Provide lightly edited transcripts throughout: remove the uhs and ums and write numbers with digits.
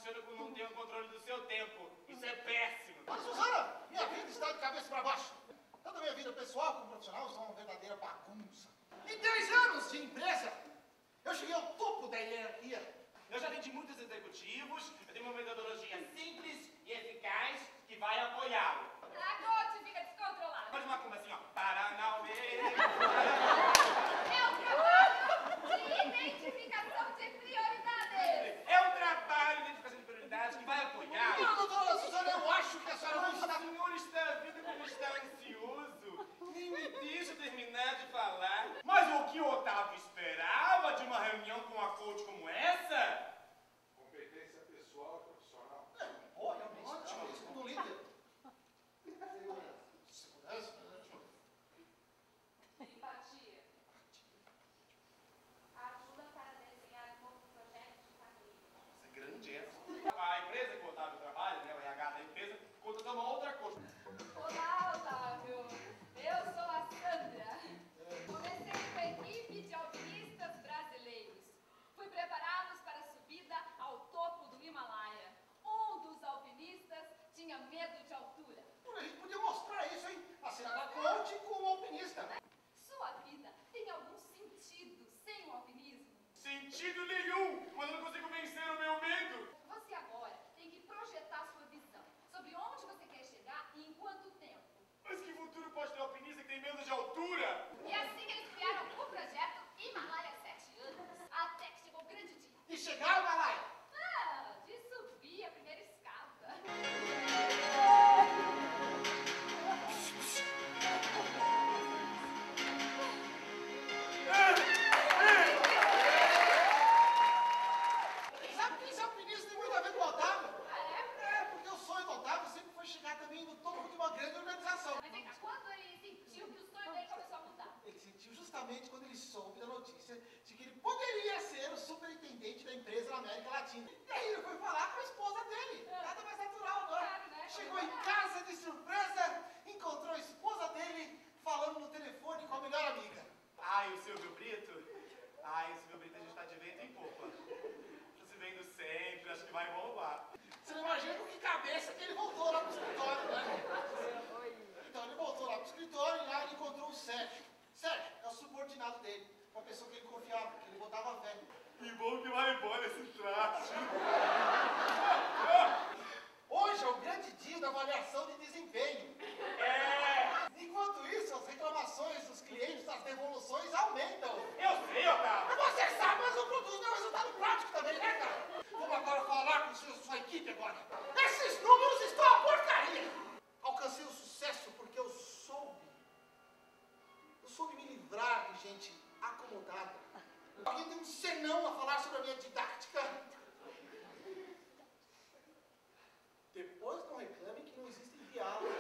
achando que não tem o controle do seu tempo. Isso é péssimo. Mas, Suzana, minha vida está de cabeça para baixo. Tanto a minha vida pessoal como profissional são uma verdadeira bagunça. Em 10 anos de empresa, eu cheguei ao topo da hierarquia. Eu já atendi muitos executivos, eu tenho uma metodologia simples e eficaz que vai apoiá-lo. Dragote fica descontrolado. Faz uma curva assim, ó. Paranauê. É um trabalho de identificação de prioridades. É um trabalho de identificação de prioridades que vai apoiar. Não, doutora Suzana, eu acho que a senhora não O está... senhor está vendo como está ansioso? Nem me deixa terminar de falar. Mas o que o Otávio esperava de uma reunião com uma coach como essa? Competência pessoal e profissional. Olha, ótimo, isso do líder. Segurança, Empatia. Ajuda para desenhar um novo projeto de carreira. Isso é grande essa. A empresa que o Otávio trabalha, né, o RH da empresa, contratou uma outra coach. Olá, Otávio. Eu sou a Sandra. Comecei com a equipe de alpinistas brasileiros. Fui prepará-los para a subida ao topo do Himalaia. Um dos alpinistas tinha medo de altura. a gente podia mostrar isso, hein? A cena da coach com o alpinista. Sua vida tem algum sentido sem o alpinismo? Sentido nenhum, mas eu não consigo vencer o meu medo. Você agora tem que projetar sua visão sobre onde você quer chegar e em quanto tempo. Mas que futuro pode ter alpinista que tem medo de altura? E assim eles criaram o projeto Himalaia há 7 anos, até que chegou o grande dia. E chegar, Himalaia? Ah, de subir a primeira escada. Sabe que esse alpinista tem muito a ver com o Otávio? Ah, é? É, porque o sonho do Otávio sempre foi chegar também no topo de uma grande organização. Mas vem cá, quando ele sentiu que o sonho dele começou a mudar? Ele sentiu justamente quando ele soube da notícia de que ele poderia ser o superintendente da empresa na América Latina. E aí ele foi falar com a esposa dele. Nada mais natural, não é? Claro, né? Chegou em casa de surpresa, encontrou a esposa dele falando no telefone com a melhor amiga. Ai, o Silvio Brito? Ai, o Silvio Brito a gente tá de vento em popa. Tá se vendo sempre, acho que vai bombar. Você não imagina com que cabeça que ele voltou lá pro escritório, né? Então ele voltou lá pro escritório e lá ele encontrou o Sérgio. Sérgio é o subordinado dele, uma pessoa que ele confiava, que ele botava fé. Que bom que vai embora esse traste. Hoje é o grande dia da avaliação de desempenho. É! Enquanto isso, as reclamações dos clientes das devoluções aumentam. Eu sei, Otávio! Você sabe, mas o produto é um resultado prático também, né, cara? Vamos agora falar com sua equipe agora. Esses números estão uma porcaria. Alcancei o sucesso porque eu soube me livrar de gente acomodada. Alguém tem um senão a falar sobre a minha didática. Depois não reclame que não existem diálogos.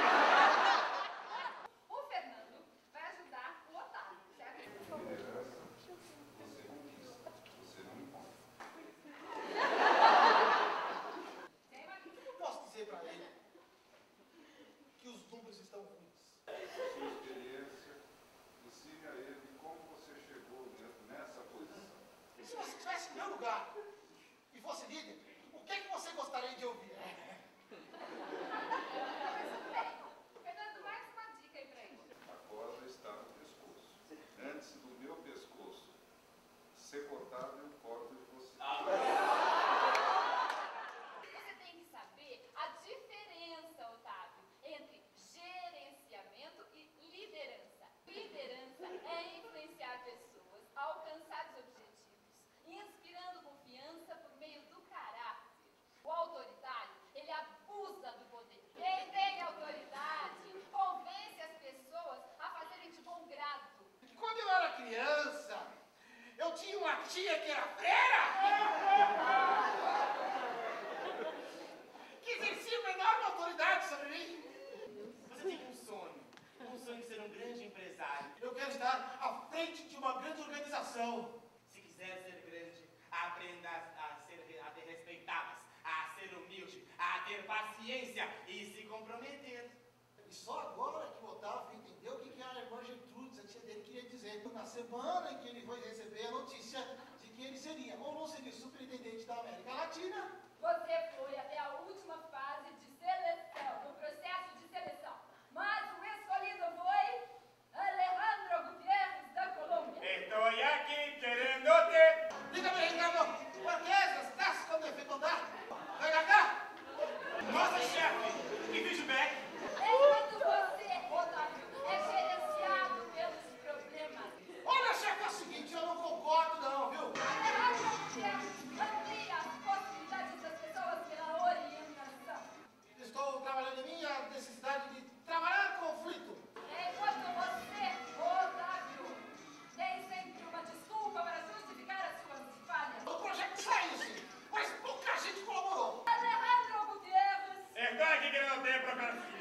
O Fernando vai ajudar o Otávio, certo? Liderança, você conquista, você não impõe. E aí, Marquinhos? O que eu posso dizer para ele? Que os números estão ruins. Sua experiência, ensine a ele como você chegou nessa posição. E se você estivesse no meu lugar e fosse líder, o que é que você gostaria de ouvir? Começou bem. Fernando, mais uma dica aí pra ele. A corda está no pescoço. Antes do meu pescoço ser cortado, eu corto de você. Você tem que saber a diferença, Otávio, entre gerenciamento e liderança. Liderança é influenciar pessoas a alcançar os objetivos, inspirando confiança por meio do caráter. O autoritário, ele abusa do poder. Quem tem autoridade convence as pessoas a fazerem de bom grado. Quando eu era criança, eu tinha uma tia que era freira, que exercia uma enorme autoridade sobre mim. Você tem um sonho de ser um grande empresário. Eu quero estar à frente de uma grande organização. Se quiser ser grande, aprenda a ter respeitadas, a ser humilde, a ter paciência e se comprometer. E só agora que o Otávio entendeu o que a irmã Gertrudes, a tia dele, queria dizer. Na semana em que ele foi receber a notícia de que ele seria ou não seria superintendente da América Latina, Você foi até a última fase de seleção, do processo de seleção. Mas o escolhido foi Alejandro Gutiérrez, da Colômbia. Estoy aquí queriéndote. Dígame, Ricardo, por que estás com dificuldade? Vem cá! Nossa, chefe, e feedback? Enquanto você, Otávio, é gerenciado pelos problemas. Olha, chefe, é o seguinte, eu não concordo não, viu? Alejandro Gutiérrez amplia as possibilidades das pessoas pela orientação. Estou trabalhando em mim a necessidade de trabalhar conflito. Enquanto você, Otávio, tem sempre uma desculpa para justificar as suas falhas. O projeto saiu, sim, mas pouca gente colaborou. Alejandro Gutiérrez Estoy aquí queriéndote, professor.